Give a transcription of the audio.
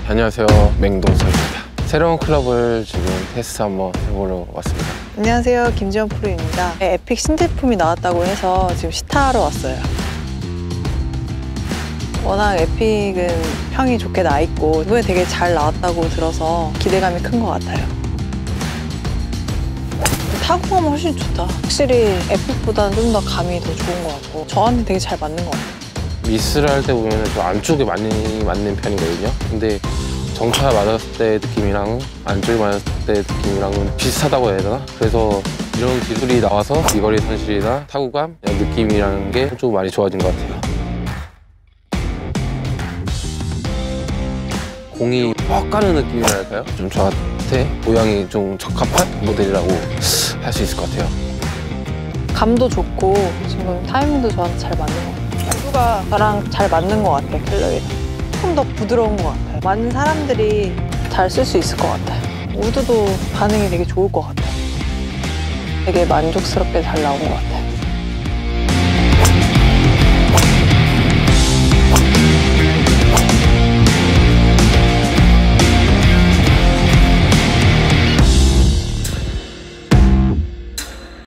안녕하세요, 맹동석입니다. 새로운 클럽을 지금 테스트 한번 해보러 왔습니다. 안녕하세요, 김지현 프로입니다. 에픽 신제품이 나왔다고 해서 지금 시타하러 왔어요. 워낙 에픽은 평이 좋게 나있고 이번에 되게 잘 나왔다고 들어서 기대감이 큰 것 같아요. 타구감은 훨씬 좋다. 확실히 에픽보다는 좀 더 감이 더 좋은 것 같고 저한테 되게 잘 맞는 것 같아요. 미스를 할 때 보면 좀 안쪽에 많이 맞는 편이거든요. 근데 정차 맞았을 때 느낌이랑 안쪽에 맞았을 때 느낌이랑은 비슷하다고 해야 되나? 그래서 이런 기술이 나와서 비거리 손실이나 타구감, 이런 느낌이라는 게 좀 많이 좋아진 것 같아요. 공이 퍽 가는 느낌이랄까요? 좀 저한테 모양이 좀 적합한 모델이라고 할 수 있을 것 같아요. 감도 좋고 지금 타이밍도 저한테 잘 맞는 것 같아요. 타구가 저랑 잘 맞는 것 같아요, 갤러리랑. 조금 더 부드러운 것 같아요. 많은 사람들이 잘 쓸 수 있을 것 같아요. 우드도 반응이 되게 좋을 것 같아요. 되게 만족스럽게 잘 나온 것 같아요.